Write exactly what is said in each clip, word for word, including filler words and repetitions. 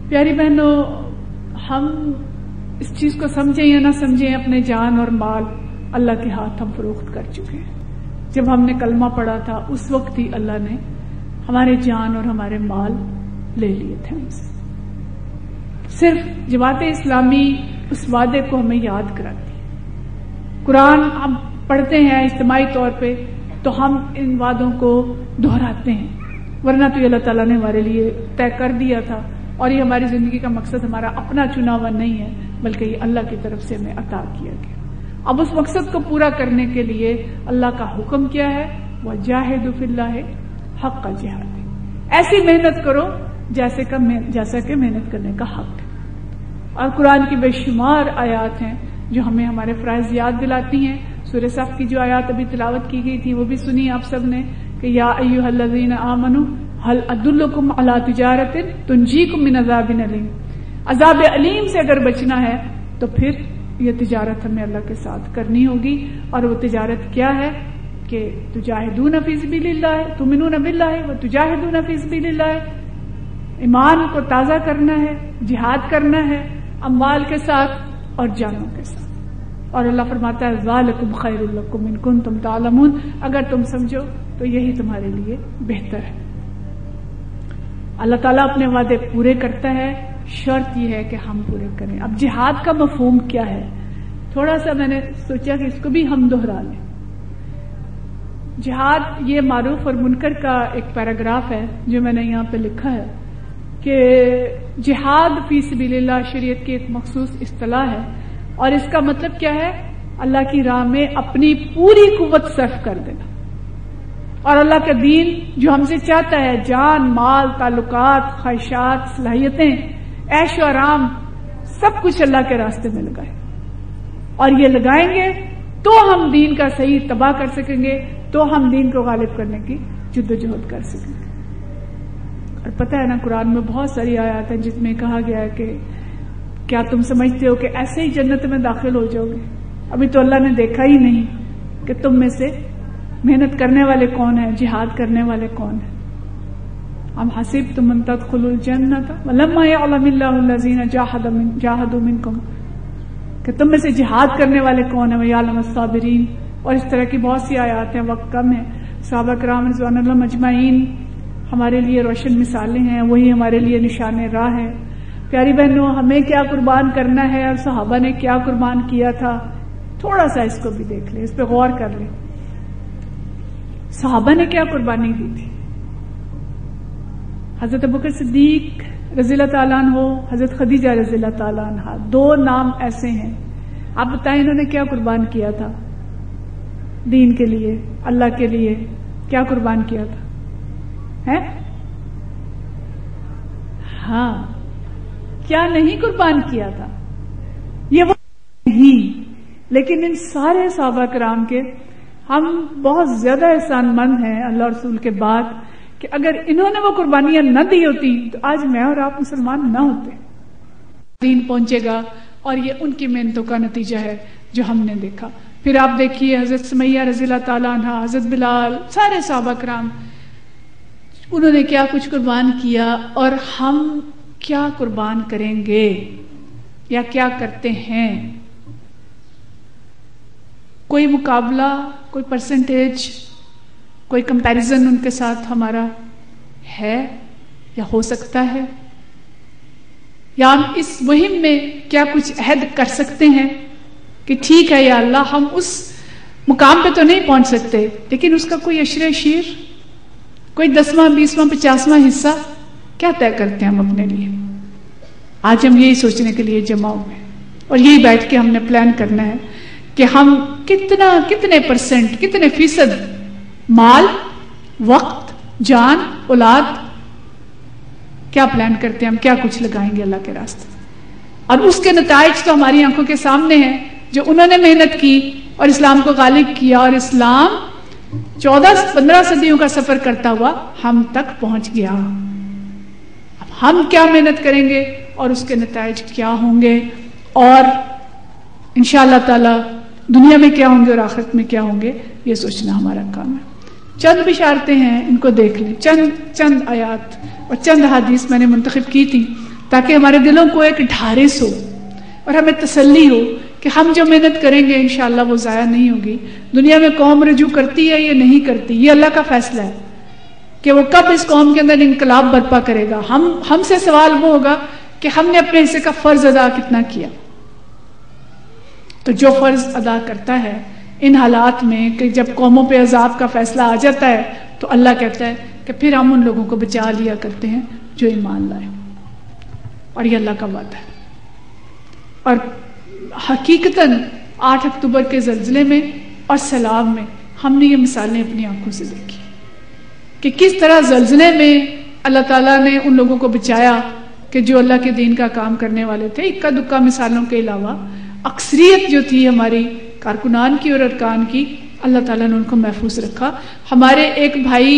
پیاری بہنوں، ہم اس چیز کو سمجھیں یا نہ سمجھیں، اپنے جان اور مال اللہ کے ہاتھ ہم فروخت کر چکے ہیں۔ جب ہم نے کلمہ پڑھا تھا اس وقت ہی اللہ نے ہمارے جان اور ہمارے مال لے لیے تھے ہم سے۔ صرف جماعت اسلامی اس وعدے کو ہمیں یاد کراتی ہے۔ قرآن ہم پڑھتے ہیں اجتماعی طور پہ تو ہم ان وعدوں کو دہراتے ہیں، ورنہ تو یہ اللہ تعالیٰ نے ہمارے لیے طے کر دیا تھا، اور یہ ہماری زندگی کا مقصد ہمارا اپنا چنا ہوا نہیں ہے، بلکہ یہ اللہ کی طرف سے ہمیں عطا کیا گیا۔ اب اس مقصد کو پورا کرنے کے لیے اللہ کا حکم کیا ہے؟ وَجَاهِدُوا فِي اللَّهِ حَقَّ جِهَادِهِ، ایسی محنت کرو جیسے کا جیسا کہ محنت کرنے کا حق ہے۔ اور قرآن کی بے شمار آیات ہیں جو ہمیں ہمارے فرائض یاد دلاتی ہیں۔ سورہ صف کی جو آیات ابھی تلاوت کی گئی تھی وہ بھی سنی آپ سب نے کہ یا ایھا الذین آمنوا هل ادلکم علی تجارۃ تنجیکم من عذاب علیم، عذاب علیم سے اگر بچنا ہے تو پھر یہ تجارت ہمیں اللہ کے ساتھ کرنی ہوگی۔ اور وہ تجارت کیا ہے کہ تجاہدون فی سبیل اللہ، تؤمنون باللہ وتجاہدون فی سبیل اللہ، ایمان کو تازہ کرنا ہے، جہاد کرنا ہے اموال کے ساتھ اور جانوں کے ساتھ۔ اور اللہ فرماتا ہے ذالکم خیر لکم ان کنتم تعلمون، اگر تم سمجھو تو یہی تمہارے لیے بہتر ہے۔ اللہ تعالیٰ اپنے وعدے پورے کرتا ہے، شرط یہ ہے کہ ہم پورے کریں۔ اب جہاد کا مفہوم کیا ہے؟ تھوڑا سا میں نے سوچا کہ اس کو بھی ہم دہرا لیں۔ جہاد یہ معروف اور منکر کا ایک پیراگراف ہے جو میں نے یہاں پہ لکھا ہے کہ جہاد فی سبیل اللہ شریعت کی ایک مخصوص اصطلاح ہے، اور اس کا مطلب کیا ہے؟ اللہ کی راہ میں اپنی پوری قوت صرف کر دینا، اور اللہ کا دین جو ہم سے چاہتا ہے جان، مال، تعلقات، خواہشات، صلاحیتیں، عیش و آرام، سب کچھ اللہ کے راستے میں لگائیں، اور یہ لگائیں گے تو ہم دین کا صحیح تباہ کر سکیں گے، تو ہم دین کو غالب کرنے کی جدوجہد کر سکیں گے۔ اور پتہ ہے نا قرآن میں بہت ساری آیات ہیں جس میں کہا گیا ہے کہ کیا تم سمجھتے ہو کہ ایسے ہی جنت میں داخل ہو جاؤ گے؟ ابھی تو اللہ نے دیکھا ہی نہیں کہ تم میں سے محنت کرنے والے کون ہیں، جہاد کرنے والے کون ہیں۔ ام حسبتم ان تدخلوا الجنۃ ولما يعلم الله الذين جاهدوا منكم، کہ تم میں سے جہاد کرنے والے کون ہیں، ويعلم الصابرین، اور اس طرح کی بہت سی آیات ہیں۔ وقت کم ہے، صحابہ کرام رضوان اللہ مجمعین ہمارے لیے روشن مثالیں ہیں، وہی ہمارے لیے نشان راہ ہے۔ پیاری بہنوں، ہمیں کیا قربان کرنا ہے اور صحابہ نے کیا قربان کیا تھا، تھوڑا سا اس کو بھی دیکھ لیں، اس پہ غور کر لیں۔ صحابہ نے کیا قربانی دی تھی؟ حضرت ابوبکر صدیق رضی اللہ تعالیٰ عنہ، حضرت خدیجہ رضی اللہ تعالیٰ عنہ، دو نام ایسے ہیں، آپ بتائیں انہوں نے کیا قربان کیا تھا دین کے لیے، اللہ کے لیے؟ کیا قربان کیا تھا؟ ہے ہاں، کیا نہیں قربان کیا تھا؟ یہ وہ نہیں، لیکن ان سارے صحابہ کرام کے ہم بہت زیادہ احسان مند ہیں اللہ رسول کے بعد کہ اگر انہوں نے وہ قربانیاں نہ دی ہوتی تو آج میں اور آپ مسلمان نہ ہوتے۔ دین پہنچے گا، اور یہ ان کی محنتوں کا نتیجہ ہے جو ہم نے دیکھا۔ پھر آپ دیکھیے حضرت سمیہ رضی اللہ تعالیٰ عنہ، حضرت بلال، سارے صحابہ کرام، انہوں نے کیا کچھ قربان کیا، اور ہم کیا قربان کریں گے یا کیا کرتے ہیں؟ کوئی مقابلہ، کوئی پرسنٹیج، کوئی کمپیریزن ان کے ساتھ ہمارا ہے یا ہو سکتا ہے؟ یا ہم اس مہم میں کیا کچھ عہد کر سکتے ہیں کہ ٹھیک ہے یا اللہ، ہم اس مقام پہ تو نہیں پہنچ سکتے، لیکن اس کا کوئی عشرِ شیر، کوئی دسواں، بیسواں، پچاسواں حصہ کیا طے کرتے ہیں ہم اپنے لیے؟ آج ہم یہی سوچنے کے لیے جمع ہوئے، اور یہی بیٹھ کے ہم نے پلان کرنا ہے کہ ہم کتنا، کتنے پرسنٹ، کتنے فیصد مال، وقت، جان، اولاد، کیا پلان کرتے ہیں ہم، کیا کچھ لگائیں گے اللہ کے راستے۔ اور اس کے نتائج تو ہماری آنکھوں کے سامنے ہیں، جو انہوں نے محنت کی اور اسلام کو غالب کیا، اور اسلام چودہ پندرہ صدیوں کا سفر کرتا ہوا ہم تک پہنچ گیا۔ اب ہم کیا محنت کریں گے اور اس کے نتائج کیا ہوں گے، اور انشاءاللہ تعالی دنیا میں کیا ہوں گے اور آخرت میں کیا ہوں گے، یہ سوچنا ہمارا کام ہے۔ چند بشارتیں ہیں، ان کو دیکھ لیں، چند چند آیات اور چند حدیث میں نے منتخب کی تھی تاکہ ہمارے دلوں کو ایک ڈھارس ہو اور ہمیں تسلی ہو کہ ہم جو محنت کریں گے انشاءاللہ وہ ضائع نہیں ہوگی. دنیا میں قوم رجوع کرتی ہے یا نہیں کرتی، یہ اللہ کا فیصلہ ہے کہ وہ کب اس قوم کے اندر انقلاب برپا کرے گا. ہم ہم سے سوال وہ ہوگا کہ ہم نے اپنے حصے کا فرض ادا کتنا کیا. تو جو فرض ادا کرتا ہے ان حالات میں کہ جب قوموں پہ عذاب کا فیصلہ آ جاتا ہے تو اللہ کہتا ہے کہ پھر ہم ان لوگوں کو بچا لیا کرتے ہیں جو ایمان لائے. اور یہ اللہ کا وعدہ ہے. اور حقیقتاً آٹھ اکتوبر کے زلزلے میں اور سیلاب میں ہم نے یہ مثالیں اپنی آنکھوں سے دیکھی کہ کس طرح زلزلے میں اللہ تعالیٰ نے ان لوگوں کو بچایا کہ جو اللہ کے دین کا کام کرنے والے تھے. اکا دکا مثالوں کے علاوہ اکثریت جو تھی ہماری کارکنان کی اور ارکان کی، اللہ تعالیٰ نے ان کو محفوظ رکھا. ہمارے ایک بھائی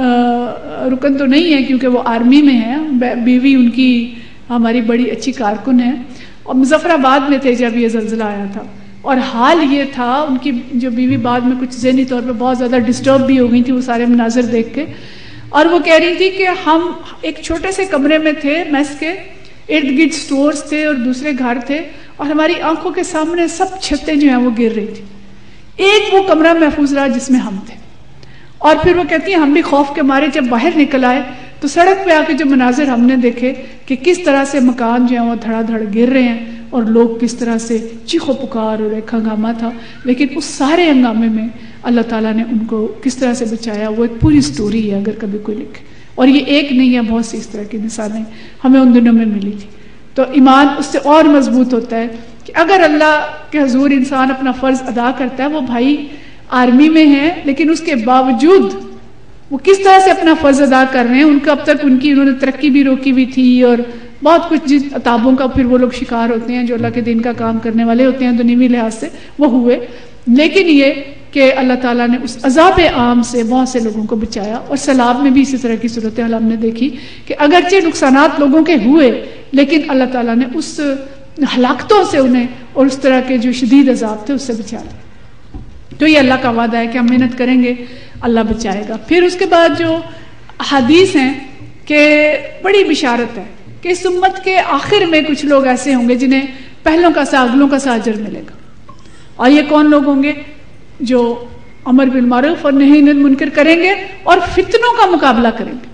رکن تو نہیں ہے کیونکہ وہ آرمی میں ہیں، بیوی ان کی ہماری بڑی اچھی کارکن ہے، اور مظفر آباد میں تھے جب یہ زلزلہ آیا تھا. اور حال یہ تھا ان کی جو بیوی بعد میں کچھ ذہنی طور پہ بہت زیادہ ڈسٹرب بھی ہو گئی تھی وہ سارے مناظر دیکھ کے، اور وہ کہہ رہی تھی کہ ہم ایک چھوٹے سے کمرے میں تھے میس کے، ارد گرد سٹورز تھے اور دوسرے گھر تھے، اور ہماری آنکھوں کے سامنے سب چھتیں جو ہیں وہ گر رہی تھی. ایک وہ کمرہ محفوظ رہا جس میں ہم تھے. اور پھر وہ کہتی ہیں ہم بھی خوف کے مارے جب باہر نکل آئے تو سڑک پہ آ کے جو مناظر ہم نے دیکھے کہ کس طرح سے مکان جو ہیں وہ دھڑا دھڑ گر رہے ہیں اور لوگ کس طرح سے چیخو پکار اور ایک ہنگامہ تھا. لیکن اس سارے ہنگامے میں اللہ تعالیٰ نے ان کو کس طرح سے بچایا وہ ایک پوری سٹوری ہے اگر کبھی کوئی لکھے. اور یہ ایک نہیں ہے، بہت سی اس طرح کی مثالیں ہمیں ان دنوں میں ملی تھی. تو ایمان اس سے اور مضبوط ہوتا ہے کہ اگر اللہ کے حضور انسان اپنا فرض ادا کرتا ہے، وہ بھائی آرمی میں ہیں لیکن اس کے باوجود وہ کس طرح سے اپنا فرض ادا کر رہے ہیں. ان کا اب تک ان کی انہوں نے ترقی بھی روکی ہوئی تھی اور بہت کچھ جس عذابوں کا پھر وہ لوگ شکار ہوتے ہیں جو اللہ کے دین کا کام کرنے والے ہوتے ہیں دنیوی لحاظ سے وہ ہوئے. لیکن یہ کہ اللہ تعالیٰ نے اس عذاب عام سے بہت سے لوگوں کو بچایا. اور سیلاب میں بھی اسی طرح کی صورتحال ہم نے دیکھی کہ اگرچہ نقصانات لوگوں کے ہوئے لیکن اللہ تعالیٰ نے اس ہلاکتوں سے انہیں اور اس طرح کے جو شدید عذاب تھے اس سے بچا لیا. تو یہ اللہ کا وعدہ ہے کہ ہم محنت کریں گے اللہ بچائے گا. پھر اس کے بعد جو حدیث ہیں کہ بڑی بشارت ہے کہ اس امت کے آخر میں کچھ لوگ ایسے ہوں گے جنہیں پہلوں کا سا اگلوں کا سا اجر ملے گا. اور یہ کون لوگ ہوں گے؟ جو امر بالمعروف اور نہی عن المنکر کریں گے اور فتنوں کا مقابلہ کریں گے.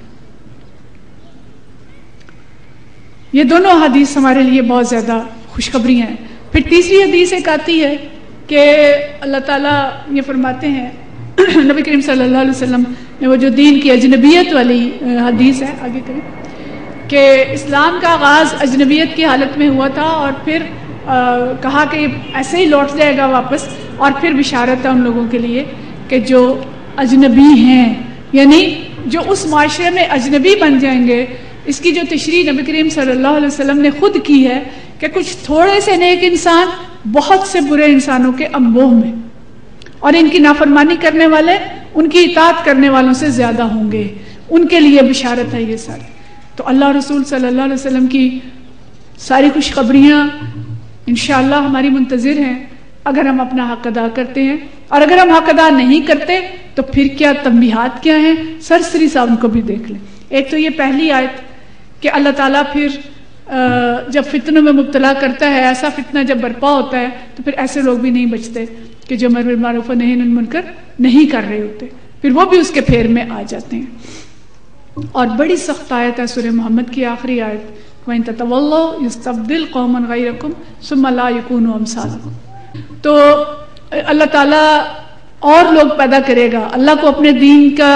یہ دونوں حدیث ہمارے لیے بہت زیادہ خوشخبریاں ہیں. پھر تیسری حدیث ایک آتی ہے کہ اللہ تعالیٰ یہ فرماتے ہیں نبی کریم صلی اللہ علیہ وسلم نے وہ جو دین کی اجنبیت والی حدیث ہے آگے کریں کہ اسلام کا آغاز اجنبیت کی حالت میں ہوا تھا اور پھر کہا کہ ایسے ہی لوٹ جائے گا واپس. اور پھر بشارت ہے ان لوگوں کے لیے کہ جو اجنبی ہیں یعنی جو اس معاشرے میں اجنبی بن جائیں گے. اس کی جو تشریح نبی کریم صلی اللہ علیہ وسلم نے خود کی ہے کہ کچھ تھوڑے سے نیک انسان بہت سے برے انسانوں کے انبوہ میں، اور ان کی نافرمانی کرنے والے ان کی اطاعت کرنے والوں سے زیادہ ہوں گے. ان کے لیے بشارت ہے یہ سارے. تو اللہ رسول صلی اللہ علیہ وسلم کی ساری خوشخبریاں انشاءاللہ ہماری منتظر ہیں اگر ہم اپنا حق ادا کرتے ہیں. اور اگر ہم حق ادا نہیں کرتے تو پھر کیا تنبیہات کیا ہیں سرسری سا ان کو بھی دیکھ لیں. ایک تو یہ پہلی آیت کہ اللہ تعالیٰ پھر جب فتنوں میں مبتلا کرتا ہے، ایسا فتنہ جب برپا ہوتا ہے تو پھر ایسے لوگ بھی نہیں بچتے کہ جو امر بالمعروف اور نہی عن المنکر نہیں کر رہے ہوتے، پھر وہ بھی اس کے پھیر میں آ جاتے ہیں. اور بڑی سخت آیت ہے سورہ محمد کی آخری آیت وَإِن تَتَوَلَّوْا يَسْتَبْدِلْ قَوْمًا غَيْرَكُمْ ثُمَّ لَا يَكُونُوا أَمْثَالَكُمْ. تو اللہ تعالیٰ اور لوگ پیدا کرے گا. اللہ کو اپنے دین کا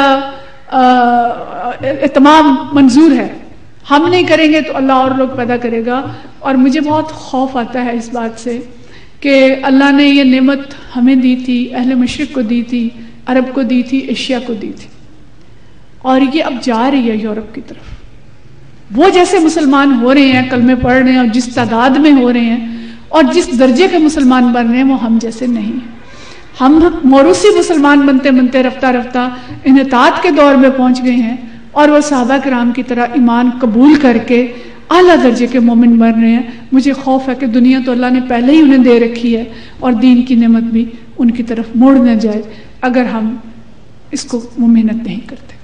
اہتمام منظور ہے، ہم نہیں کریں گے تو اللہ اور لوگ پیدا کرے گا. اور مجھے بہت خوف آتا ہے اس بات سے کہ اللہ نے یہ نعمت ہمیں دی تھی، اہل مشرق کو دی تھی، عرب کو دی تھی، ایشیا کو دی تھی، اور یہ اب جا رہی ہے یورپ کی طرف. وہ جیسے مسلمان ہو رہے ہیں، کلمے پڑھ رہے ہیں اور جس تعداد میں ہو رہے ہیں اور جس درجے کے مسلمان بن رہے ہیں وہ ہم جیسے نہیں ہیں. ہم موروثی مسلمان بنتے بنتے رفتہ رفتہ انحطاط کے دور میں پہنچ گئے ہیں اور وہ صحابہ کرام کی طرح ایمان قبول کر کے اعلیٰ درجے کے مومن بن رہے ہیں. مجھے خوف ہے کہ دنیا تو اللہ نے پہلے ہی انہیں دے رکھی ہے اور دین کی نعمت بھی ان کی طرف موڑ نہ جائے اگر ہم اس کو وہ محنت نہیں کرتے.